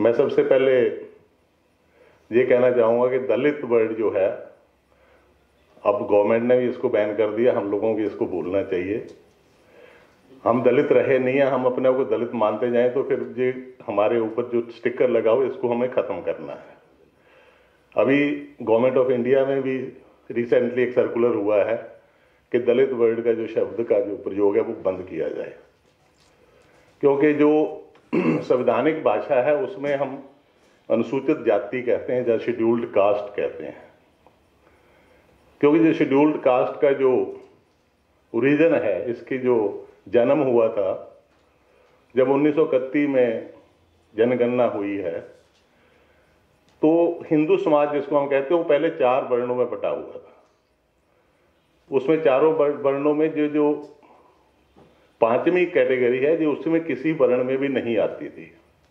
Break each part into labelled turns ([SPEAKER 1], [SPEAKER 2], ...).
[SPEAKER 1] मैं सबसे पहले ये कहना चाहूँगा कि दलित वर्ड जो है, अब गवर्नमेंट ने भी इसको बैन कर दिया, हम लोगों को इसको भूलना चाहिए। हम दलित रहे नहीं हैं, हम अपने आप को दलित मानते जाएं तो फिर ये हमारे ऊपर जो स्टिकर लगा हो इसको हमें ख़त्म करना है। अभी गवर्नमेंट ऑफ इंडिया में भी रिसेंटली एक सर्कुलर हुआ है कि दलित वर्ड का जो शब्द का जो प्रयोग है वो बंद किया जाए, क्योंकि जो संवैधानिक भाषा है उसमें हम अनुसूचित जाति कहते हैं या शेड्यूल्ड कास्ट कहते हैं, क्योंकि जो शेड्यूल्ड कास्ट का जो ओरिजिन है, इसकी जो जन्म हुआ था जब 1931 में जनगणना हुई है, तो हिंदू समाज जिसको हम कहते हैं वो पहले 4 वर्णों में बटा हुआ था। उसमें चारों वर्णों में जो 5वीं कैटेगरी है जो उसमें किसी वर्ण में भी नहीं आती थी,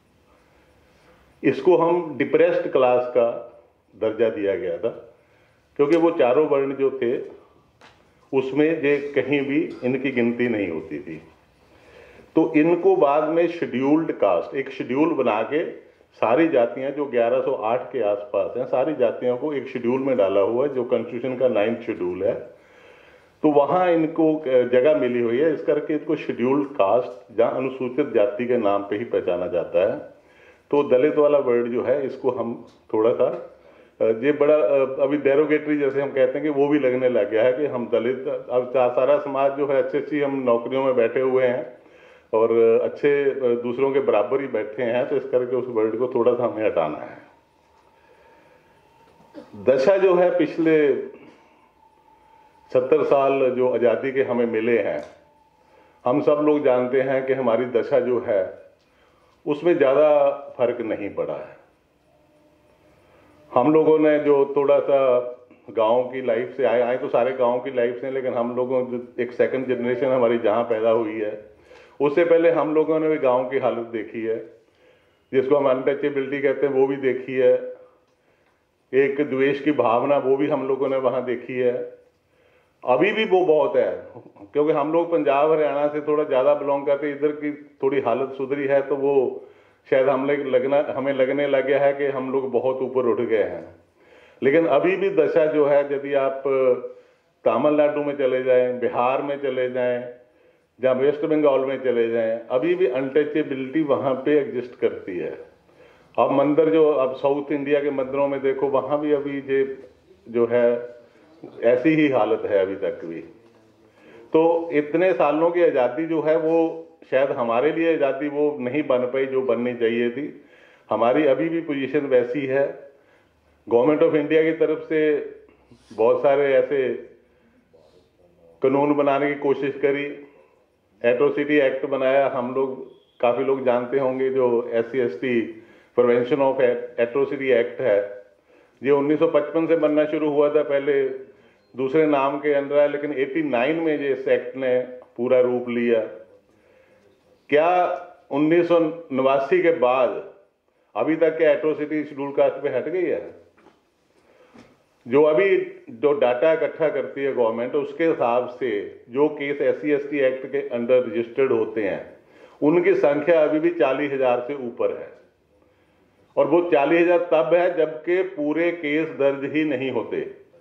[SPEAKER 1] इसको हम डिप्रेस्ड क्लास का दर्जा दिया गया था, क्योंकि वो चारों वर्ण जो थे उसमें ये कहीं भी इनकी गिनती नहीं होती थी। तो इनको बाद में शेड्यूल्ड कास्ट, एक शेड्यूल बना के सारी जातियां जो 1108 के आसपास हैं, सारी जातियों को एक शेड्यूल में डाला हुआ है जो कॉन्स्टिट्यूशन का 9th शेड्यूल है। तो वहाँ इनको जगह मिली हुई है, इस करके इसको शेड्यूल्ड कास्ट या अनुसूचित जाति के नाम पे ही पहचाना जाता है। तो दलित वाला वर्ड जो है इसको हम थोड़ा सा ये बड़ा अभी डेरोगेटरी जैसे हम कहते हैं कि वो भी लगने लग गया है कि हम दलित, अब सारा समाज जो है अच्छी हम नौकरियों में बैठे हुए हैं और अच्छे दूसरों के बराबर ही बैठे हैं, तो इस करके उस वर्ड को थोड़ा सा हमें हटाना है। दशा जो है पिछले 70 साल जो आज़ादी के हमें मिले हैं, हम सब लोग जानते हैं कि हमारी दशा जो है उसमें ज़्यादा फर्क नहीं पड़ा है। हम लोगों ने जो थोड़ा सा गांव की लाइफ से आए तो सारे गांव की लाइफ से, लेकिन हम लोगों जो एक सेकंड जनरेशन हमारी जहां पैदा हुई है, उससे पहले हम लोगों ने भी गांव की हालत देखी है, जिसको हम अनटचेबिलिटी कहते हैं, वो भी देखी है। एक द्वेष की भावना वो भी हम लोगों ने वहां देखी है। अभी भी वो बहुत है, क्योंकि हम लोग पंजाब हरियाणा से थोड़ा ज़्यादा बिलोंग करते, इधर की थोड़ी हालत सुधरी है, तो वो शायद हमें लगने लग गया है कि हम लोग बहुत ऊपर उठ गए हैं। लेकिन अभी भी दशा जो है, यदि आप तमिलनाडु में चले जाएं, बिहार में चले जाएं या वेस्ट बंगाल में चले जाएं, अभी भी अनटचेबिलिटी वहाँ पे एग्जिस्ट करती है। अब मंदिर जो अब साउथ इंडिया के मंदिरों में देखो, वहाँ भी अभी ये जो है ऐसी ही हालत है अभी तक भी। तो इतने सालों की आज़ादी जो है वो शायद हमारे लिए आज़ादी वो नहीं बन पाई जो बननी चाहिए थी। हमारी अभी भी पोजीशन वैसी है। गवर्नमेंट ऑफ इंडिया की तरफ से बहुत सारे ऐसे कानून बनाने की कोशिश करी, एट्रोसिटी एक्ट बनाया, हम लोग काफ़ी लोग जानते होंगे, जो SC/ST prevention of atrocity act है, ये 1955 से बनना शुरू हुआ था, पहले दूसरे नाम के अंदर है, लेकिन 89 में ये इस एक्ट ने पूरा रूप लिया। क्या 1989 के बाद अभी तक के एट्रोसिटी शेड्यूल कास्ट पे हट गई है? जो अभी जो डाटा इकट्ठा करती है गवर्नमेंट, उसके हिसाब से जो केस SC/ST एक्ट के अंडर रजिस्टर्ड होते हैं उनकी संख्या अभी भी 40,000 से ऊपर है, और वो 40,000 तब है जबकि पूरे केस दर्ज ही नहीं होते।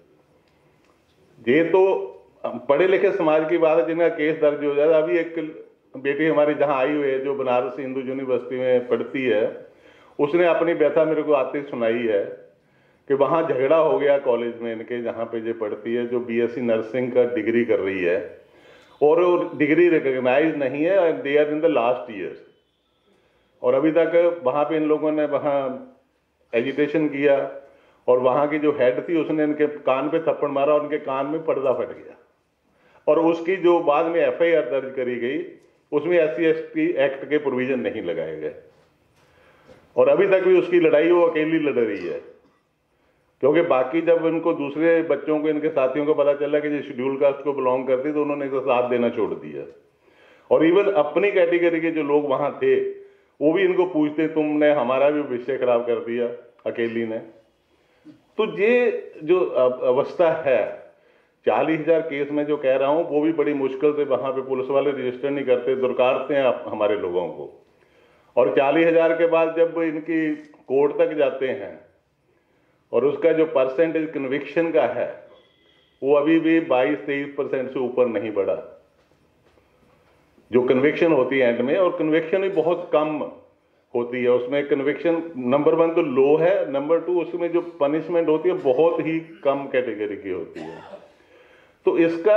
[SPEAKER 1] ये तो पढ़े लिखे समाज की बात है जिनका केस दर्ज हो जाता। अभी एक बेटी हमारी जहां आई हुई है जो बनारस हिंदू यूनिवर्सिटी में पढ़ती है, उसने अपनी व्यथा मेरे को आते सुनाई है कि वहां झगड़ा हो गया कॉलेज में इनके, जहां पे ये पढ़ती है, जो BSc नर्सिंग का डिग्री कर रही है, और वो डिग्री रिकॉग्नाइज नहीं है, they are in the last year, और अभी तक वहां पे इन लोगों ने वहां एजिटेशन किया, और वहां की जो हेड थी उसने इनके कान पे थप्पड़ मारा और उनके कान में पर्दा फट गया, और उसकी जो बाद में FIR दर्ज करी गई उसमें SC/ST एक्ट के प्रोविजन नहीं लगाए गए, और अभी तक भी उसकी लड़ाई वो अकेली लड़ रही है। क्योंकि बाकी जब इनको दूसरे बच्चों को, इनके साथियों को पता चला कि ये शेड्यूल कास्ट को बिलोंग करती, तो उन्होंने इसका साथ देना छोड़ दिया, और इवन अपनी कैटेगरी के जो लोग वहां थे वो भी इनको पूछते, तुमने हमारा भी भविष्य खराब कर दिया अकेली ने। तो ये जो अवस्था है, 40,000 केस में जो कह रहा हूं, वो भी बड़ी मुश्किल से वहां पे पुलिस वाले रजिस्टर नहीं करते, दुरकारते हैं हमारे लोगों को। और 40,000 के बाद जब इनकी कोर्ट तक जाते हैं और उसका जो परसेंटेज कन्विक्शन का है वो अभी भी 22-23% से ऊपर नहीं बढ़ा जो कन्विक्शन होती है एंड में, और कन्विक्शन ही बहुत कम होती है उसमें। कन्विक्शन नंबर 1 तो लो है, नंबर 2 उसमें जो पनिशमेंट होती है बहुत ही कम कैटेगरी की होती है। तो इसका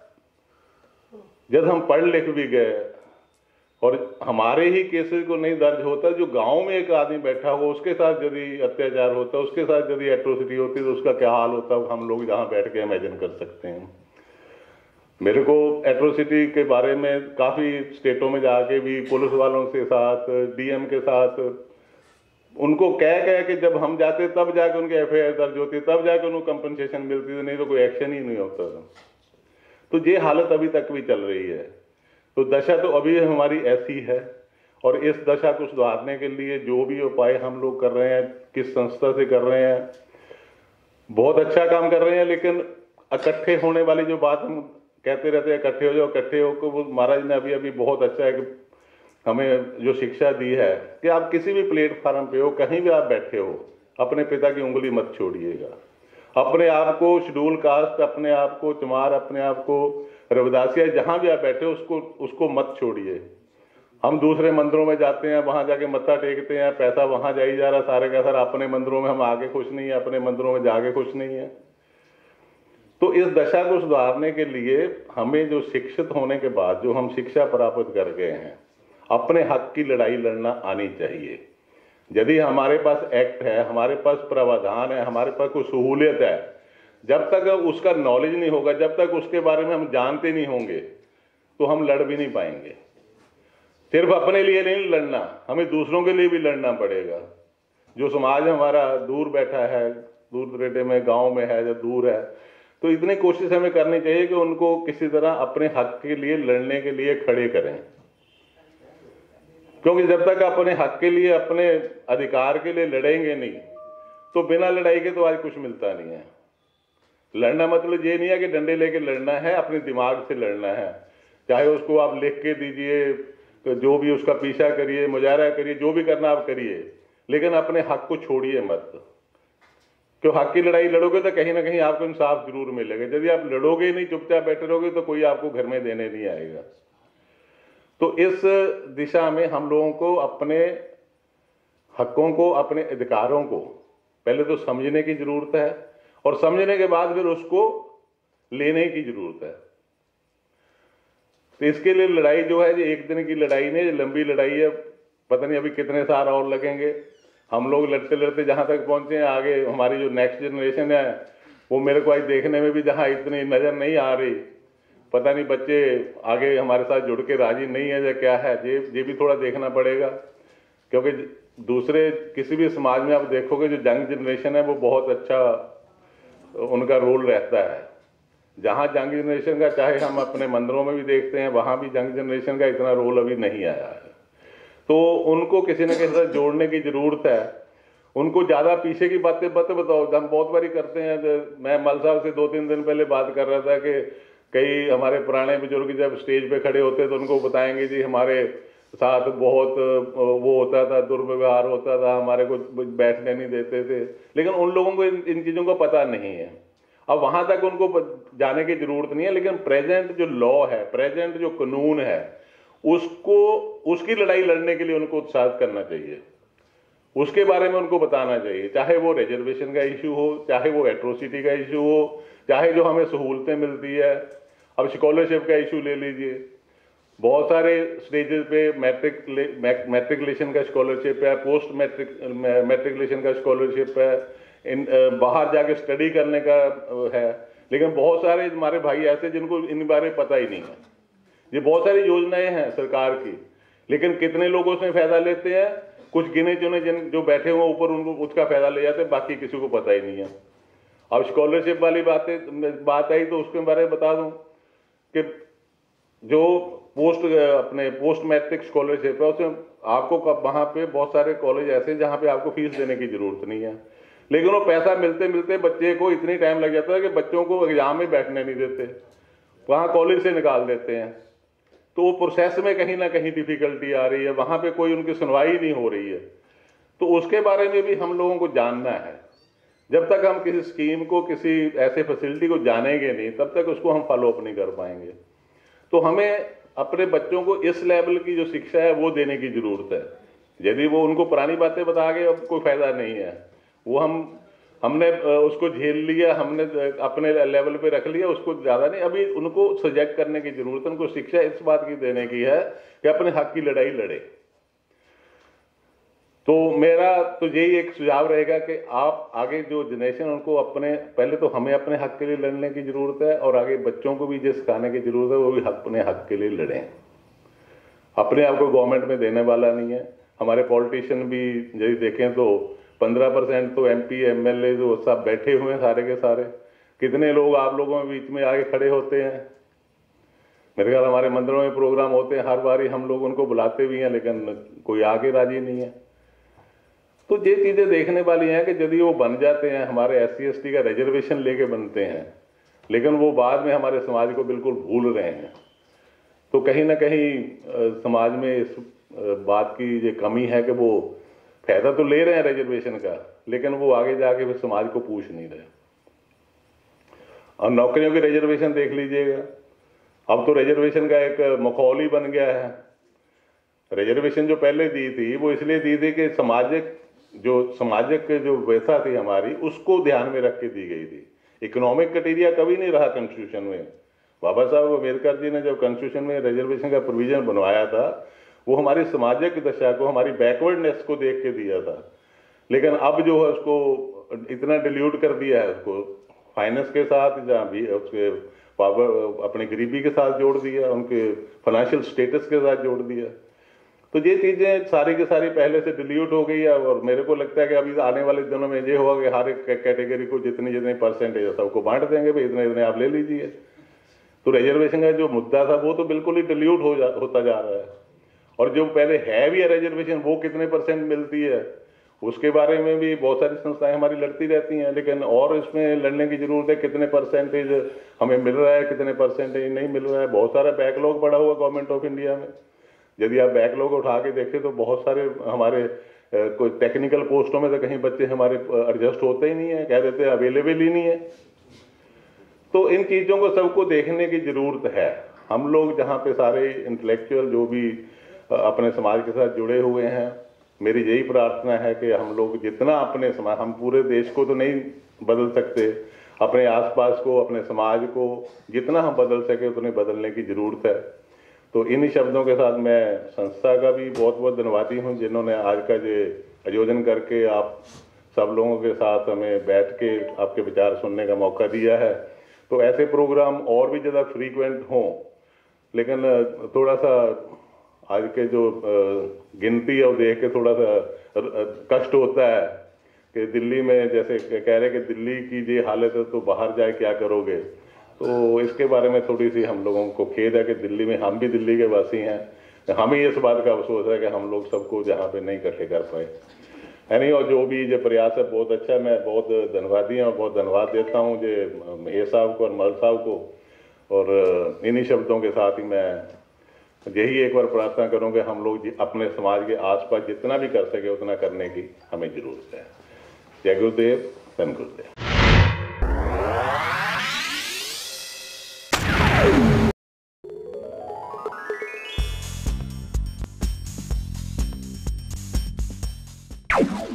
[SPEAKER 1] जब हम पढ़ लिख भी गए और हमारे ही केसेस को नहीं दर्ज होता, जो गांव में एक आदमी बैठा हो उसके साथ यदि अत्याचार होता, उसके साथ यदि एट्रोसिटी होती तो उसका क्या हाल होता, हम लोग जहां बैठ के इमेजिन कर सकते हैं। मेरे को एट्रोसिटी के बारे में काफ़ी स्टेटों में जाके भी पुलिस वालों के साथ, डीएम के साथ, उनको कह के जब हम जाते तब जाके उनकी एफआईआर दर्ज होती, तब जाके उनको कंपनसेशन मिलती थी, नहीं तो कोई एक्शन ही नहीं होता था। तो ये हालत अभी तक भी चल रही है। तो दशा तो अभी हमारी ऐसी है, और इस दशा को सुधारने के लिए जो भी उपाय हम लोग कर रहे हैं, किस संस्था से कर रहे हैं, बहुत अच्छा काम कर रहे हैं। लेकिन इकट्ठे होने वाली जो बात हम कहते रहते हैं, इकट्ठे हो जाओ इकट्ठे हो, को वो महाराज ने अभी बहुत अच्छा है कि हमें जो शिक्षा दी है कि आप किसी भी प्लेटफार्म पे हो, कहीं भी आप बैठे हो, अपने पिता की उंगली मत छोड़िएगा। अपने आप को शेड्यूल कास्ट, अपने आप को चमार, अपने आप को रविदासिया, जहां भी आप बैठे हो उसको मत छोड़िए। हम दूसरे मंदिरों में जाते हैं, वहां जाके मत्था टेकते हैं, पैसा वहां जाई जा रहा सारे का सारा, अपने मंदिरों में हम आगे खुश नहीं है, अपने मंदिरों में जाके खुश नहीं है। तो इस दशा को सुधारने के लिए हमें जो शिक्षित होने के बाद जो हम शिक्षा प्राप्त कर गए हैं, अपने हक की लड़ाई लड़ना आनी चाहिए। यदि हमारे पास एक्ट है, हमारे पास प्रावधान है, हमारे पास कोई सहूलियत है, जब तक उसका नॉलेज नहीं होगा, जब तक उसके बारे में हम जानते नहीं होंगे, तो हम लड़ भी नहीं पाएंगे। सिर्फ अपने लिए नहीं लड़ना, हमें दूसरों के लिए भी लड़ना पड़ेगा। जो समाज हमारा दूर बैठा है, दूर दरेडे में, गांव में है, जो दूर है, तो इतनी कोशिश हमें करनी चाहिए कि उनको किसी तरह अपने हक के लिए लड़ने के लिए खड़े करें। क्योंकि जब तक अपने हक के लिए, अपने अधिकार के लिए लड़ेंगे नहीं, तो बिना लड़ाई के तो आज कुछ मिलता नहीं है। लड़ना मतलब ये नहीं है कि डंडे लेके लड़ना है, अपने दिमाग से लड़ना है। चाहे उसको आप लिख के दीजिए, तो जो भी उसका पीछा करिए, मुजाहरा करिए, जो भी करना आप करिए, लेकिन अपने हक को छोड़िए मत। क्यों हक की लड़ाई लड़ोगे तो कहीं ना कहीं आपको इंसाफ जरूर मिलेगा। यदि आप लड़ोगे नहीं, चुपचाप बैठे रहोगे, तो कोई आपको घर में देने नहीं आएगा। तो इस दिशा में हम लोगों को अपने हकों को, अपने अधिकारों को पहले तो समझने की जरूरत है, और समझने के बाद फिर उसको लेने की जरूरत है। तो इसके लिए लड़ाई जो है, ये एक दिन की लड़ाई नहीं, लंबी लड़ाई है। पता नहीं अभी कितने साल और लगेंगे। हम लोग लड़ते लड़ते जहां तक पहुंचे हैं, आगे हमारी जो नेक्स्ट जनरेशन है, वो मेरे को आज देखने में भी जहां इतनी नजर नहीं आ रही, पता नहीं बच्चे आगे हमारे साथ जुड़ के राजी नहीं है या क्या है, ये भी थोड़ा देखना पड़ेगा। क्योंकि दूसरे किसी भी समाज में आप देखोगे, जो यंग जनरेशन है वो बहुत अच्छा उनका रोल रहता है। जहां यंग जनरेशन का, चाहे हम अपने मंदिरों में भी देखते हैं, वहां भी यंग जनरेशन का इतना रोल अभी नहीं आया है। तो उनको किसी न किसी तरह जोड़ने की जरूरत है। उनको ज्यादा पीछे की बातें बताओ। हम बहुत बारी करते हैं। मैं मल साहब से 2-3 दिन पहले बात कर रहा था कि कई हमारे पुराने बुजुर्ग जब स्टेज पे खड़े होते तो उनको बताएंगे जी हमारे साथ बहुत वो होता था, दुर्व्यवहार होता था, हमारे को बैठने नहीं देते थे। लेकिन उन लोगों को इन चीजों का पता नहीं है। अब वहां तक उनको जाने की जरूरत नहीं है, लेकिन प्रेजेंट जो लॉ है, प्रेजेंट जो कानून है, उसको, उसकी लड़ाई लड़ने के लिए उनको उत्साहित करना चाहिए, उसके बारे में उनको बताना चाहिए। चाहे वो रिजर्वेशन का इशू हो, चाहे वो एट्रोसिटी का इशू हो, चाहे जो हमें सहूलतें मिलती है। अब स्कॉलरशिप का इशू ले लीजिए, बहुत सारे स्टेजेस पे मैट्रिकुलेशन का स्कॉलरशिप है, पोस्ट मैट्रिकुलेशन का स्कॉलरशिप है, बाहर जाके स्टडी करने का है। लेकिन बहुत सारे हमारे भाई ऐसे जिनको इन बारे पता ही नहीं है। ये बहुत सारी योजनाएं हैं सरकार की, लेकिन कितने लोग उसमें फायदा लेते हैं? कुछ गिने चुने जो बैठे हुए ऊपर, उनको उसका फायदा ले जाते हैं, बाकी किसी को पता ही नहीं है। अब स्कॉलरशिप वाली बात आई तो उसके बारे में बता दूं कि जो पोस्ट मैट्रिक स्कॉलरशिप है, उसमें आपको वहां पे बहुत सारे कॉलेज ऐसे जहां पे आपको फीस देने की जरूरत नहीं है, लेकिन वो पैसा मिलते मिलते बच्चे को इतनी टाइम लग जाता है कि बच्चों को एग्जाम में बैठने नहीं देते, वहां कॉलेज से निकाल देते हैं। तो वो प्रोसेस में कहीं ना कहीं डिफिकल्टी आ रही है, वहाँ पे कोई उनकी सुनवाई नहीं हो रही है। तो उसके बारे में भी हम लोगों को जानना है। जब तक हम किसी स्कीम को, किसी ऐसे फैसिलिटी को जानेंगे नहीं, तब तक उसको हम फॉलो अप नहीं कर पाएंगे। तो हमें अपने बच्चों को इस लेवल की जो शिक्षा है वो देने की ज़रूरत है। यदि वो उनको पुरानी बातें बता के अब कोई फ़ायदा नहीं है। वो हमने उसको झेल लिया, हमने अपने लेवल पे रख लिया, उसको ज़्यादा नहीं, अभी उनको सजग करने की ज़रूरत है। उनको शिक्षा इस बात की देने की है कि अपने हक की लड़ाई लड़े। तो मेरा तो यही एक सुझाव रहेगा कि आप आगे जो जनरेशन, उनको अपने, पहले तो हमें अपने हक के लिए लड़ने की ज़रूरत है, और आगे बच्चों को भी जो सिखाने की ज़रूरत है वो भी अपने हक के लिए लड़ें। अपने आप को गवर्नमेंट में देने वाला नहीं है। हमारे पॉलिटिशियन भी यदि देखें तो 15% तो MP MLA जो सब बैठे हुए हैं सारे के सारे। कितने लोग आप लोगों के बीच में आगे खड़े होते हैं। मेरे ख्याल हमारे मंदिरों में प्रोग्राम होते हैं, हर बारी हम लोग उनको बुलाते भी हैं, लेकिन कोई आगे राजी नहीं है। तो ये चीज़ें देखने वाली हैं कि यदि वो बन जाते हैं, हमारे SC ST का रिजर्वेशन लेके बनते हैं, लेकिन वो बाद में हमारे समाज को बिल्कुल भूल रहे हैं, तो कहीं ना कहीं समाज में इस बात की ये कमी है कि वो फायदा तो ले रहे हैं रिजर्वेशन का, लेकिन वो आगे जाके फिर समाज को पूछ नहीं रहे। और नौकरियों की रिजर्वेशन देख लीजिएगा, अब तो रिजर्वेशन का एक माहौल ही बन गया है। रिजर्वेशन जो पहले दी थी वो इसलिए दी थी कि सामाजिक जो व्यवस्था थी हमारी, उसको ध्यान में रख के दी गई थी। इकोनॉमिक क्राइटेरिया कभी नहीं रहा कॉन्स्टिट्यूशन में। बाबा साहब अम्बेडकर जी ने जब कॉन्स्टिट्यूशन में रिजर्वेशन का प्रोविजन बनवाया था, वो हमारी सामाजिक दशा को, हमारी बैकवर्डनेस को देख के दिया था। लेकिन अब जो है उसको इतना डिल्यूट कर दिया है, उसको फाइनेंस के साथ, जहाँ भी उसके पावर अपनी गरीबी के साथ जोड़ दिया, उनके फाइनेंशियल स्टेटस के साथ जोड़ दिया। तो ये चीज़ें सारी की सारी पहले से डिल्यूट हो गई है। और मेरे को लगता है कि अभी आने वाले दिनों में ये होगा कि हर एक कैटेगरी को जितनी जितनी परसेंटेज है सबको बांट देंगे, भाई इतने इतने आप ले लीजिए। तो रिजर्वेशन का जो मुद्दा था वो तो बिल्कुल ही डिल्यूट होता जा रहा है। और जो पहले है भी है रिजर्वेशन, वो कितने % मिलती है उसके बारे में भी बहुत सारी संस्थाएं हमारी लड़ती रहती हैं। लेकिन और इसमें लड़ने की जरूरत है, कितने % हमें मिल रहा है, कितने % नहीं मिल रहा है। बहुत सारा बैकलॉग पड़ा हुआ गवर्नमेंट ऑफ इंडिया में। यदि आप बैकलॉग उठा के देखें तो बहुत सारे हमारे कोई टेक्निकल पोस्टों में तो कहीं बच्चे हमारे एडजस्ट होते ही नहीं है, कह देते हैं अवेलेबल ही नहीं है। तो इन चीज़ों को सबको देखने की ज़रूरत है। हम लोग जहाँ पे सारे इंटेलेक्चुअल जो भी अपने समाज के साथ जुड़े हुए हैं, मेरी यही प्रार्थना है कि हम लोग जितना अपने समाज, हम पूरे देश को तो नहीं बदल सकते, अपने आसपास को, अपने समाज को जितना हम बदल सके उतने बदलने की ज़रूरत है। तो इन्हीं शब्दों के साथ मैं संस्था का भी बहुत बहुत धन्यवादी हूँ, जिन्होंने आज का ये आयोजन करके आप सब लोगों के साथ हमें बैठ के आपके विचार सुनने का मौका दिया है। तो ऐसे प्रोग्राम और भी ज़्यादा फ्रीक्वेंट हों, लेकिन थोड़ा सा आज के जो गिनती है वो देख के थोड़ा सा कष्ट होता है कि दिल्ली में जैसे कह रहे कि दिल्ली की ये हालत है तो बाहर जाए क्या करोगे। तो इसके बारे में थोड़ी सी हम लोगों को खेद है कि दिल्ली में, हम भी दिल्ली के वासी हैं, हमें इस बात का अफसोस है कि हम लोग सबको जहाँ पे नहीं इकट्ठे कर पाए है नहीं। और जो भी ये प्रयास है बहुत अच्छा है, मैं बहुत धन्यवादी हूँ, बहुत धन्यवाद देता हूँ जे मेहर साहब को और मल साहब को। और इन्हीं शब्दों के साथ ही मैं यही एक बार प्रार्थना करूँ कि हम लोग अपने समाज के आसपास जितना भी कर सके उतना करने की हमें ज़रूरत है। जय गुरुदेव, धन गुरुदेव।
[SPEAKER 2] You